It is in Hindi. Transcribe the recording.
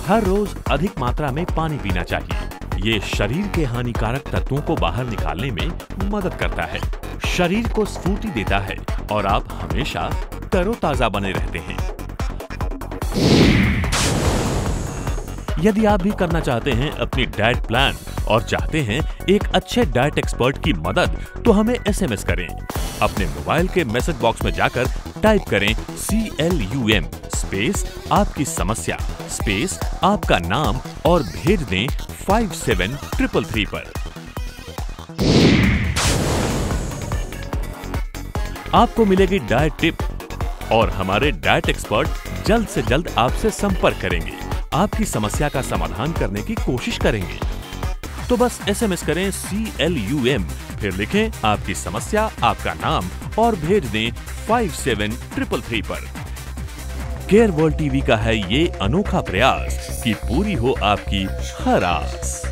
हर रोज अधिक मात्रा में पानी पीना चाहिए। ये शरीर के हानिकारक तत्वों को बाहर निकालने में मदद करता है, शरीर को स्फूर्ति देता है और आप हमेशा तरोताजा बने रहते हैं। यदि आप भी करना चाहते हैं अपनी डाइट प्लान और चाहते हैं एक अच्छे डाइट एक्सपर्ट की मदद, तो हमें एसएमएस करें। अपने मोबाइल के मैसेज बॉक्स में जाकर टाइप करें CLUM स्पेस आपकी समस्या स्पेस आपका नाम और भेज दें 57333 पर। आपको मिलेगी डाइट टिप और हमारे डाइट एक्सपर्ट जल्द से जल्द आपसे संपर्क करेंगे, आपकी समस्या का समाधान करने की कोशिश करेंगे। तो बस एसएमएस करें CLUM, फिर लिखें आपकी समस्या, आपका नाम और भेज दें 57333 पर। केयर वर्ल्ड टीवी का है ये अनोखा प्रयास कि पूरी हो आपकी हर आस।